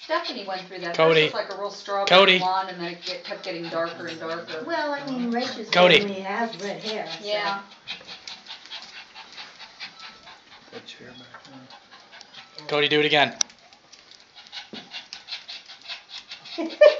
Stephanie went through that. Cody. Hers was like a real strawberry Cody. blonde, and then it kept getting darker and darker. Well, I mean, Rachel's Cody. family has red hair. So. Yeah. That chair back there. Cody, do it again.